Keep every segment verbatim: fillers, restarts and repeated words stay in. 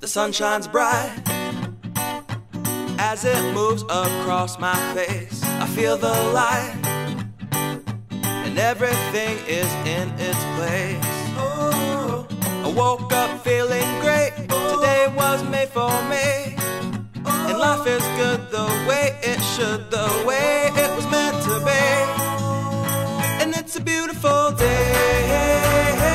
The sun shines bright as it moves across my face. I feel the light and everything is in its place. Oh, I woke up feeling great. Today was made for me, and life is good the way it should, the way it was meant to be. And it's a beautiful day.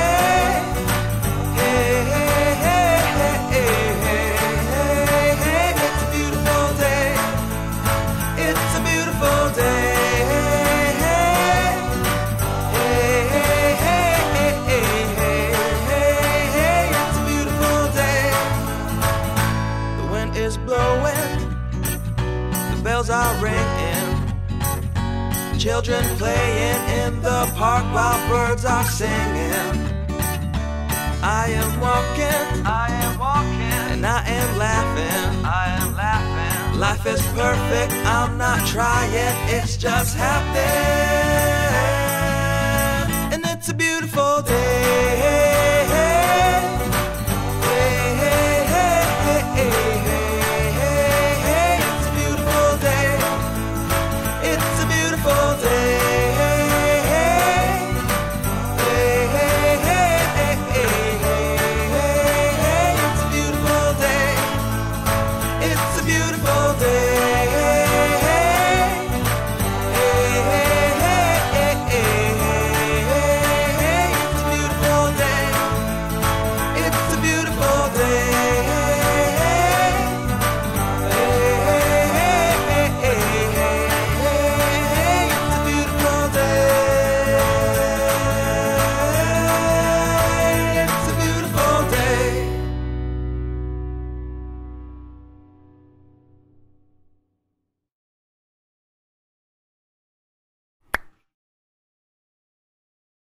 Is blowing, the bells are ringing, children playing in the park while birds are singing. I am walking, I am walking, and I am laughing, I am laughing. Life is perfect, I'm not trying, it's just happening. And it's a beautiful day. It's a beautiful day.